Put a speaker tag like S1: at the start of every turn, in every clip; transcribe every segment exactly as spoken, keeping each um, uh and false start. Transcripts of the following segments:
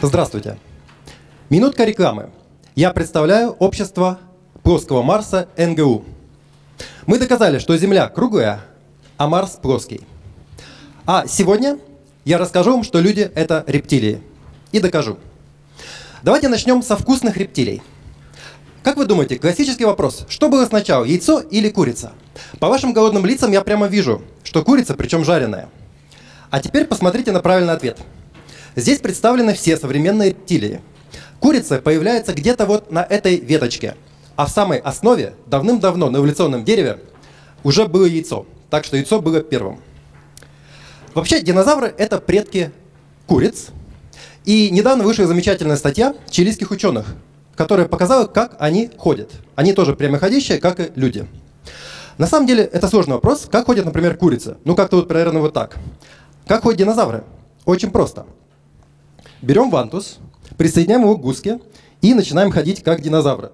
S1: Здравствуйте. Минутка рекламы. Я представляю общество плоского Марса эн гэ у. Мы доказали, что Земля круглая, а Марс плоский. А сегодня я расскажу вам, что люди — это рептилии. И докажу. Давайте начнем со вкусных рептилий. Как вы думаете, классический вопрос: что было сначала, яйцо или курица? По вашим голодным лицам я прямо вижу, что курица, причем жареная. А теперь посмотрите на правильный ответ. Здесь представлены все современные рептилии. Курица появляется где-то вот на этой веточке, а в самой основе давным-давно на эволюционном дереве уже было яйцо, так что яйцо было первым. Вообще динозавры — это предки куриц, и недавно вышла замечательная статья чилийских ученых, которая показала, как они ходят. Они тоже прямоходящие, как и люди. На самом деле это сложный вопрос. Как ходят, например, курицы? Ну как-то вот примерно вот так. Как ходят динозавры? Очень просто. Берем вантус, присоединяем его к гуске и начинаем ходить как динозавры.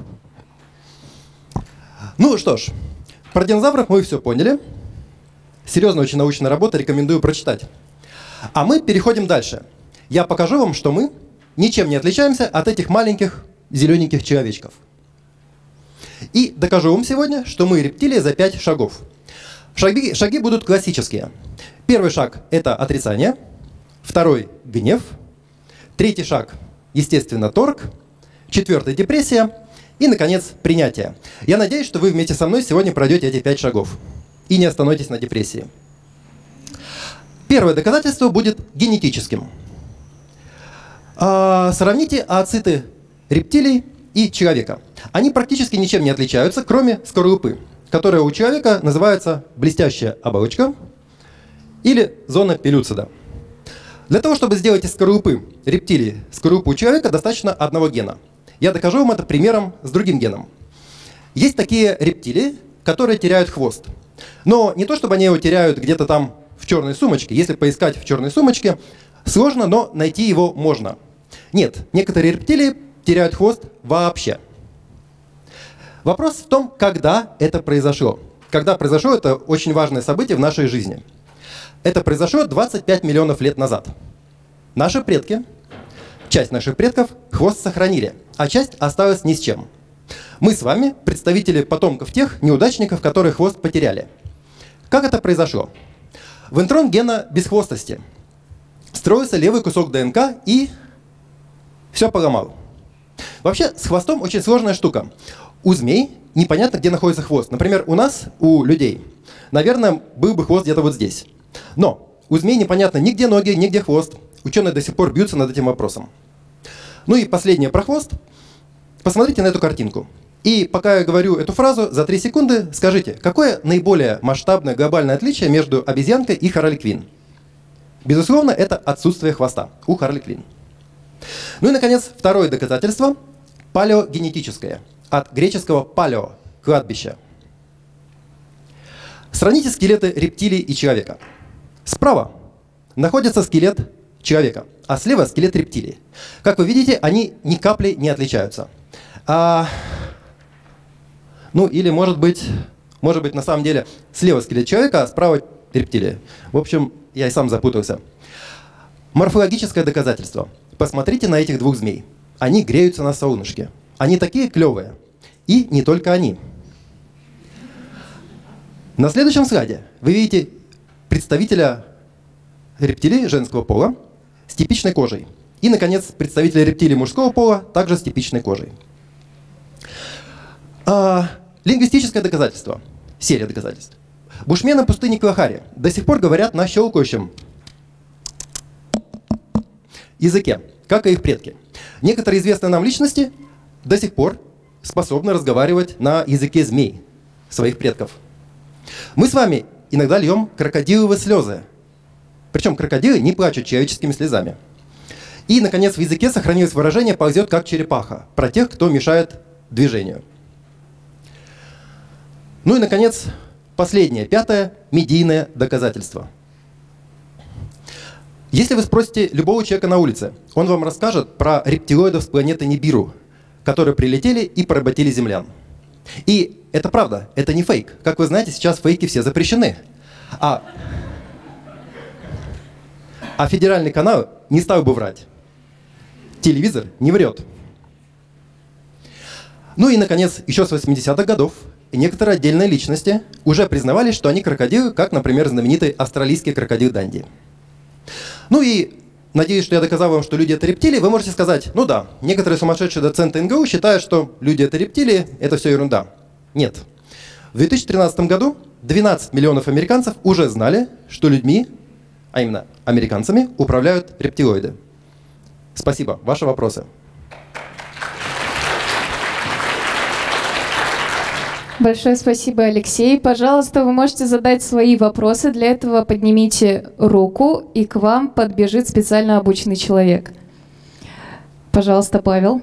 S1: Ну что ж, про динозавров мы все поняли. Серьезная очень научная работа, рекомендую прочитать. А мы переходим дальше. Я покажу вам, что мы ничем не отличаемся от этих маленьких зелененьких человечков. И докажу вам сегодня, что мы рептилии за пять шагов. Шаги, шаги будут классические. Первый шаг — это отрицание. Второй — гнев. Третий шаг — естественно, торг. Четвертый — депрессия. И, наконец, принятие. Я надеюсь, что вы вместе со мной сегодня пройдете эти пять шагов и не остановитесь на депрессии. Первое доказательство будет генетическим. А, сравните ооциты рептилий и человека. Они практически ничем не отличаются, кроме скорлупы, которая у человека называется блестящая оболочка или зона пелюцида. Для того, чтобы сделать из скорлупы рептилии скорлупу у человека, достаточно одного гена. Я докажу вам это примером с другим геном. Есть такие рептилии, которые теряют хвост. Но не то, чтобы они его теряют где-то там в черной сумочке. Если поискать в черной сумочке, сложно, но найти его можно. Нет, некоторые рептилии теряют хвост вообще. Вопрос в том, когда это произошло. Когда произошло это очень важное событие в нашей жизни. Это произошло двадцать пять миллионов лет назад. Наши предки, часть наших предков, хвост сохранили, а часть осталась ни с чем. Мы с вами представители потомков тех неудачников, которые хвост потеряли. Как это произошло? В интрон гена бесхвостости строился левый кусок ДНК и все поломал. Вообще с хвостом очень сложная штука. У змей непонятно, где находится хвост. Например, у нас, у людей, наверное, был бы хвост где-то вот здесь. Но у змей непонятно нигде ноги, нигде хвост. Ученые до сих пор бьются над этим вопросом. Ну и последнее про хвост. Посмотрите на эту картинку. И пока я говорю эту фразу, за три секунды скажите, какое наиболее масштабное глобальное отличие между обезьянкой и Харли Квинн? Безусловно, это отсутствие хвоста у Харли Квинн. Ну и, наконец, второе доказательство – палеогенетическое. От греческого «палео» – кладбище. Сравните скелеты рептилий и человека. Справа находится скелет человека, а слева скелет рептилии. Как вы видите, они ни капли не отличаются. А, ну или, может быть, может быть, на самом деле слева скелет человека, а справа рептилия. В общем, я и сам запутался. Морфологическое доказательство. Посмотрите на этих двух змей. Они греются на солнышке. Они такие клевые. И не только они. На следующем слайде вы видите представителя рептилий женского пола с типичной кожей. И, наконец, представителя рептилий мужского пола также с типичной кожей. А, лингвистическое доказательство. Серия доказательств. Бушмены пустыни Калахари до сих пор говорят на щелкающем языке, как и их предки. Некоторые известные нам личности до сих пор способны разговаривать на языке змей, своих предков. Мы с вами иногда льем крокодиловые слезы. Причем крокодилы не плачут человеческими слезами. И, наконец, в языке сохранилось выражение «ползет как черепаха» про тех, кто мешает движению. Ну и, наконец, последнее, пятое, медийное доказательство. Если вы спросите любого человека на улице, он вам расскажет про рептилоидов с планеты Нибиру, которые прилетели и поработили землян. И это правда, это не фейк. Как вы знаете, сейчас фейки все запрещены. А, а федеральный канал не стал бы врать. Телевизор не врет. Ну и, наконец, еще с восьмидесятых годов некоторые отдельные личности уже признавали, что они крокодилы, как, например, знаменитый австралийский крокодил Данди. Ну и надеюсь, что я доказал вам, что люди — это рептилии. Вы можете сказать: ну да, некоторые сумасшедшие доценты эн гэ у считают, что люди — это рептилии, это все ерунда. Нет. В две тысячи тринадцатом году двенадцать миллионов американцев уже знали, что людьми, а именно американцами, управляют рептилоиды. Спасибо. Ваши вопросы.
S2: Большое спасибо, Алексей. Пожалуйста, вы можете задать свои вопросы. Для этого поднимите руку, и к вам подбежит специально обученный человек. Пожалуйста, Павел.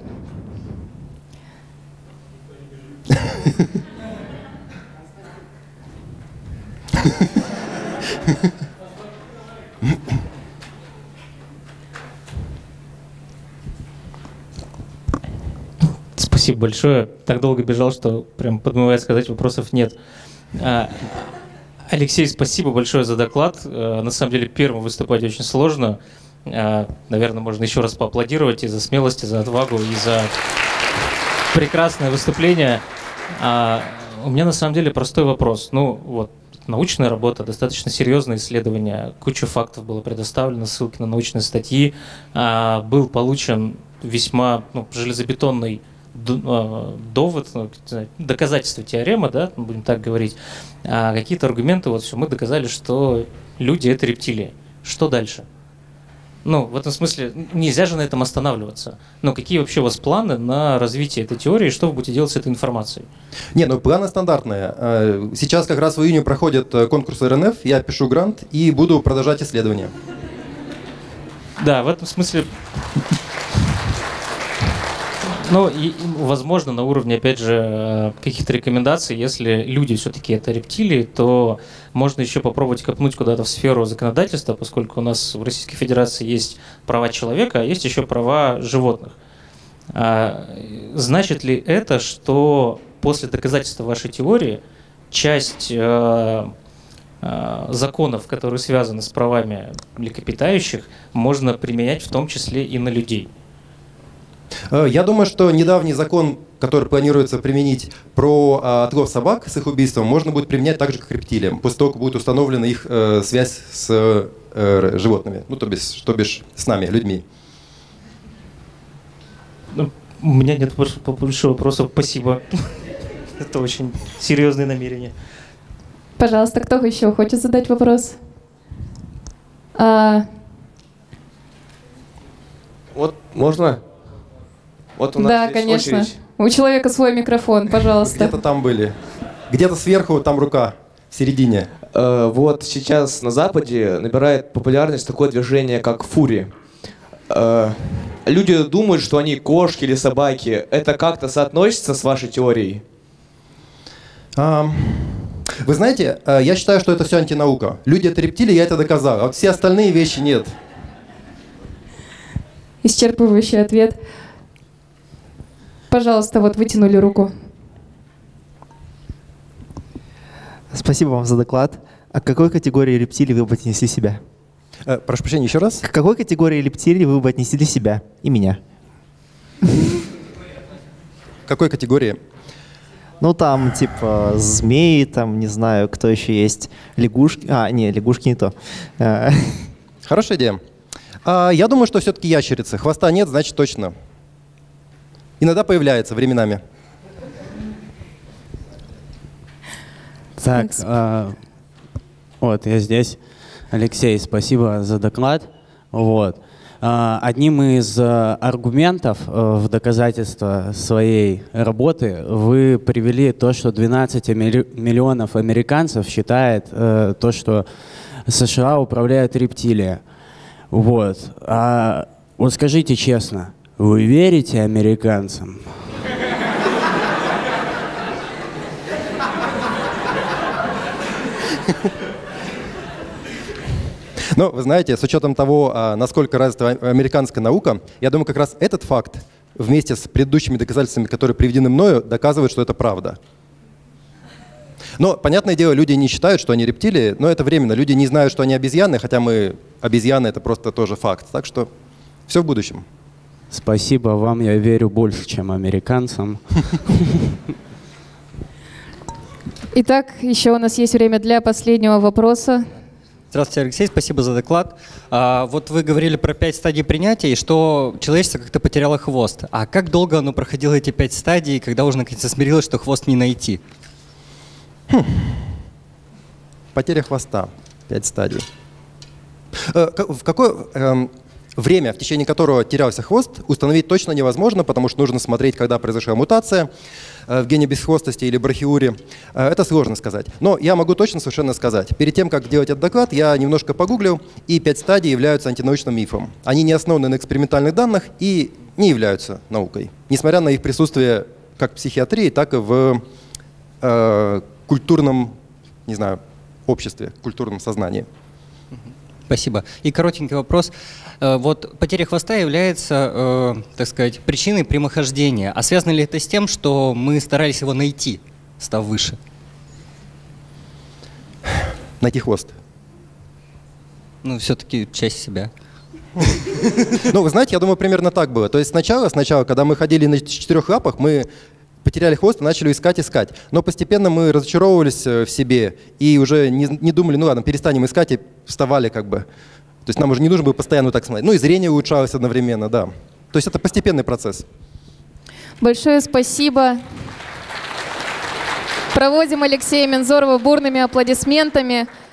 S3: Спасибо большое. Так долго бежал, что прям подмывает сказать, вопросов нет. Алексей, спасибо большое за доклад. На самом деле, первым выступать очень сложно. Наверное, можно еще раз поаплодировать и за смелость, и за отвагу, и за прекрасное выступление. У меня на самом деле простой вопрос. Ну, вот, научная работа, достаточно серьезное исследование, куча фактов было предоставлено, ссылки на научные статьи. Был получен весьма ну, железобетонный довод, доказательство теоремы, да, будем так говорить, а какие-то аргументы, вот все, мы доказали, что люди — это рептилии. Что дальше? Ну, в этом смысле, нельзя же на этом останавливаться. Но какие вообще у вас планы на развитие этой теории, что вы будете делать с этой информацией?
S1: Не, ну планы стандартные. Сейчас как раз в июне проходит конкурс эр эн эф, я пишу грант и буду продолжать исследования.
S3: Да, в этом смысле... Ну, и, возможно, на уровне, опять же, каких-то рекомендаций, если люди все-таки это рептилии, то можно еще попробовать копнуть куда-то в сферу законодательства, поскольку у нас в Российской Федерации есть права человека, а есть еще права животных. А, значит ли это, что после доказательства вашей теории часть э, э, законов, которые связаны с правами млекопитающих, можно применять в том числе и на людей?
S1: Я думаю, что недавний закон, который планируется применить про а, отлов собак с их убийством, можно будет применять так же, как рептилиям, после того, как будет установлена их э, связь с э, животными, ну, то бишь, то бишь с нами, людьми.
S3: Ну, у меня нет больше вопросов. Спасибо. Это очень серьезные намерения.
S2: Пожалуйста, кто еще хочет задать вопрос? А...
S4: Вот можно? Вот у нас
S2: да,
S4: здесь
S2: конечно.
S4: Очередь.
S2: У человека свой микрофон, пожалуйста.
S1: Где-то там были. Где-то сверху, там рука, в середине.
S4: Э, вот сейчас на Западе набирает популярность такое движение, как фури. Э, люди думают, что они кошки или собаки. Это как-то соотносится с вашей теорией?
S1: А, вы знаете, я считаю, что это все антинаука. Люди — это рептилии, я это доказал. А вот все остальные вещи нет.
S2: Исчерпывающий ответ. Пожалуйста, вот вытянули руку.
S5: Спасибо вам за доклад. А к какой категории рептилий вы бы отнесли себя?
S1: Э, прошу прощения, еще раз?
S5: К какой категории рептилий вы бы отнесли себя и меня?
S1: Какой категории?
S5: Ну, там, типа, змеи, там, не знаю, кто еще есть, лягушки. А, не, лягушки не то.
S1: Хорошая идея. А, я думаю, что все-таки ящерицы. Хвоста нет, значит, точно. Иногда появляется временами.
S6: Так, э, вот я здесь. Алексей, спасибо за доклад. Вот. Э, одним из э, аргументов э, в доказательство своей работы вы привели то, что двенадцать милли- миллионов американцев считает э, то, что США управляют рептилией. Вот. А вот скажите честно, вы верите американцам?
S1: Ну, вы знаете, с учетом того, насколько развита американская наука, я думаю, как раз этот факт вместе с предыдущими доказательствами, которые приведены мною, доказывает, что это правда. Но, понятное дело, люди не считают, что они рептилии, но это временно. Люди не знают, что они обезьяны, хотя мы обезьяны — это просто тоже факт. Так что все в будущем.
S6: Спасибо вам, я верю больше, чем американцам.
S2: Итак, еще у нас есть время для последнего вопроса.
S7: Здравствуйте, Алексей, спасибо за доклад. А, вот вы говорили про пять стадий принятия, и что человечество как-то потеряло хвост. А как долго оно проходило эти пять стадий, когда уже наконец-то смирилось, что хвост не найти?
S1: Хм. Потеря хвоста. Пять стадий. Э, в какое э, время, в течение которого терялся хвост, установить точно невозможно, потому что нужно смотреть, когда произошла мутация э, в гене бесхвостости или брахиуре. Э, это сложно сказать. Но я могу точно совершенно сказать. Перед тем, как делать этот доклад, я немножко погуглил, и пять стадий являются антинаучным мифом. Они не основаны на экспериментальных данных и не являются наукой, несмотря на их присутствие как в психиатрии, так и в э, культурном, не знаю, обществе, культурном сознании.
S7: Спасибо. И коротенький вопрос. Вот потеря хвоста является, так сказать, причиной прямохождения. А связано ли это с тем, что мы старались его найти, став выше?
S1: Найти хвост.
S7: Ну, все-таки часть себя.
S1: Ну, вы знаете, я думаю, примерно так было. То есть сначала, сначала, когда мы ходили на четырех лапах, мы потеряли хвост и начали искать, искать. Но постепенно мы разочаровывались в себе и уже не, не думали, ну ладно, перестанем искать, и вставали как бы. То есть нам уже не нужно было постоянно так смотреть. Ну и зрение улучшалось одновременно, да. То есть это постепенный процесс.
S2: Большое спасибо. Проводим Алексея Мензорова бурными аплодисментами.